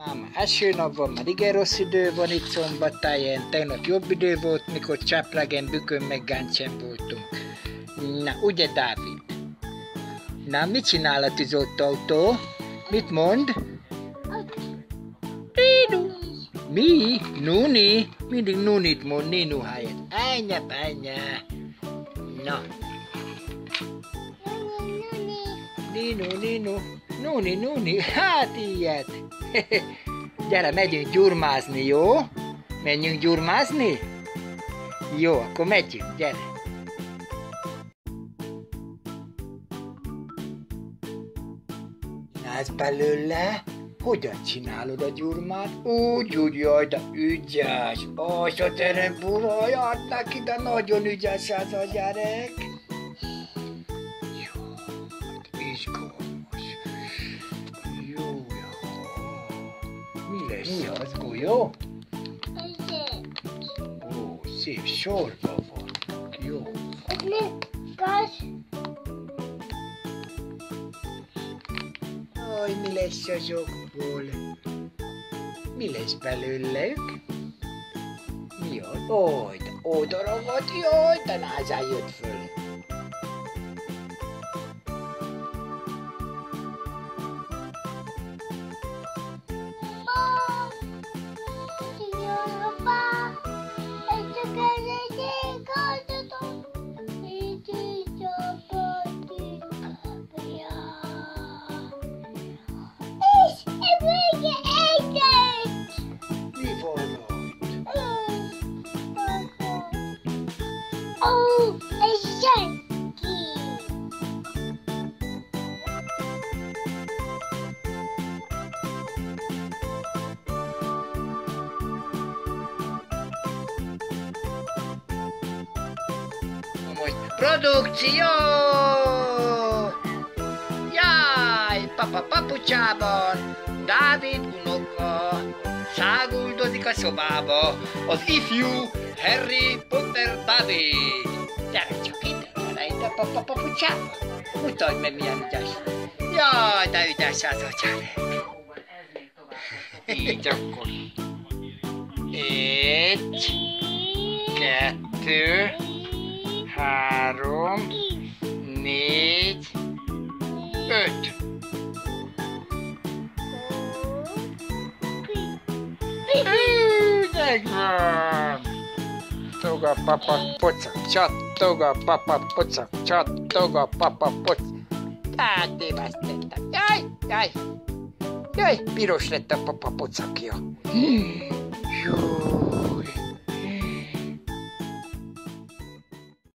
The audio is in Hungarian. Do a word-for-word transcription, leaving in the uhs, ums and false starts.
Ám eső nap van, már igen rossz idő van itt Szombathelyen, tegnap jobb idő volt, mikor Csepregen, Bükön meg Gáncsen voltunk. Na, ugye Dávid? Na, mit csinál a tűzott autó? Mit mond? Ninu. Mi? Nuni? Mindig Nunit mond, Ninu helyett. Ennyi, ennyi. Na. Ninu, Ninu. Nuni, Nuni. Hát ilyet. Gyere, megyünk gyurmázni, jó? Menjünk gyurmázni? Jó, akkor megyünk, gyere. Csinálsz belőle? Hogyan csinálod a gyurmát? Úgy, úgy, jaj, de ügyes. Ó, so terem buraj, add neki, de nagyon ügyes ez a gyerek. Jó, izgalmas. Jó, jó. Mi lesz? Mi az, golyó? Ó, szép sorba van. Jó. Aj, mi lesz azokból? Mi lesz belőlük? Mi az? Aj, de oda ragad, jaj, de názán jött föl. Oh, egy senki! Most produkció! Jaj, papa papucsában, Dávid unoka, száguldozik a szobába, az ifjú Harry Potter Dávid. Gyere csak ide, gyere ide papa papucsába. Mutasd meg milyen ügyes. Jaj, de ügyes az a gyerek. Így akkor. Egy, kettő, három, négy, öt. Megvan! Toga papa pocak, csattoga papa pocak, csattoga papa pocak. Hát tévesztettem. Jaj, jaj. Jaj, piros lett a papa pocakja. Jó.